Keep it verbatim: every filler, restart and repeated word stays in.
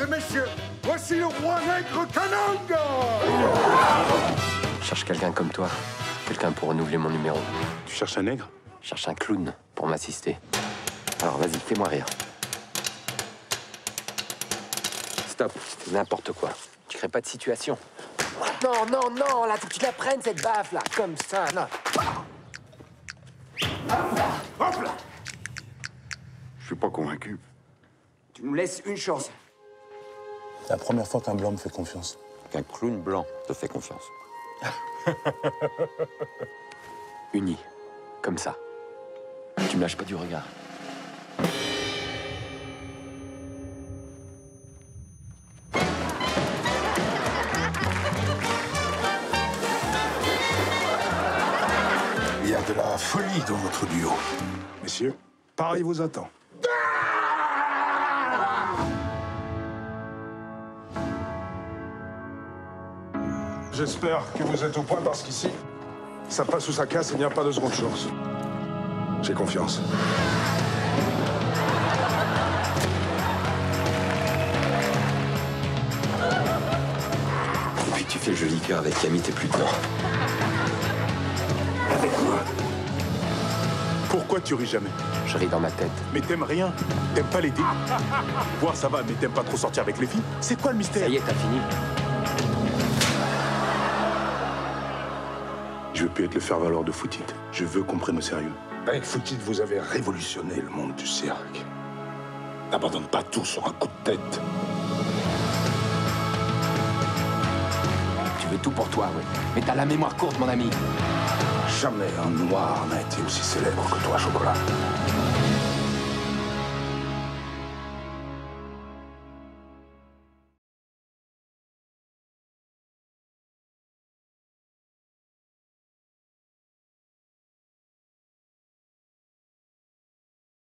et messieurs, voici le roi nègre Kananga. Je cherche quelqu'un comme toi. Quelqu'un pour renouveler mon numéro. Tu cherches un nègre? Je cherche un clown pour m'assister. Alors vas-y, fais-moi rire. Stop, n'importe quoi. Tu crées pas de situation. Non, non, non, là, faut que tu la prennes, cette baffe, là, comme ça, là. Hop là. Je suis pas convaincu. Tu nous laisses une chance. C'est la première fois qu'un blanc me fait confiance. Qu'un clown blanc te fait confiance. Unis, comme ça. Tu me lâches pas du regard. Il y a de la folie dans votre duo. Messieurs, Paris vous attend. J'espère que vous êtes au point parce qu'ici, ça passe ou ça casse et il n'y a pas de seconde chance. J'ai confiance. Depuis que tu fais le joli cœur avec Camille, t'es plus dedans. Avec moi. Pourquoi tu ris jamais? Je ris dans ma tête. Mais t'aimes rien. T'aimes pas les dés. Voir ça va, mais t'aimes pas trop sortir avec les filles. C'est quoi le mystère? Ça y est, t'as fini. Je veux plus être le faire-valoir de Footit. Je veux qu'on prenne au sérieux. Avec Footit, vous avez révolutionné le monde du cirque. N'abandonne pas tout sur un coup de tête. Tu veux tout pour toi, oui. Mais t'as la mémoire courte, mon ami. Jamais un noir n'a été aussi célèbre que toi, Chocolat.